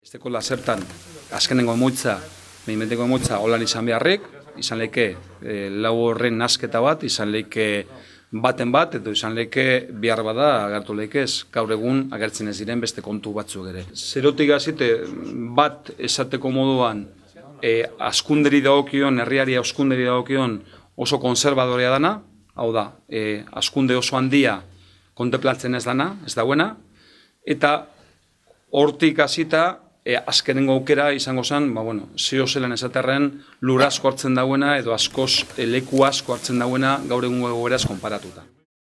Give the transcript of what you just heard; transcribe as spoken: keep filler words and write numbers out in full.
Esteko lazertan, azkenengo emoitza, behinbeteko emoitza, holan izan beharrik, izan leke e, lau horren nasketa bat, izan leke baten bat, edo izan leke behar bada agertu lekez, gaur egun agertzen ez diren beste kontu batzuk ere. Zerotik azite, bat esateko moduan, e, askunderi dagokion, herriari askunderi dagokion oso konservadorea dana, hau da, e, askunde oso handia kontemplatzen ez dana, ez dauena, eta hortik hasita, E, azkenengo aukera izango zen, ba, bueno, zio zelan esaterren lur asko hartzen dauena edo askoz e, leku asko hartzen dauena gaur egungo egoeraz konparatuta.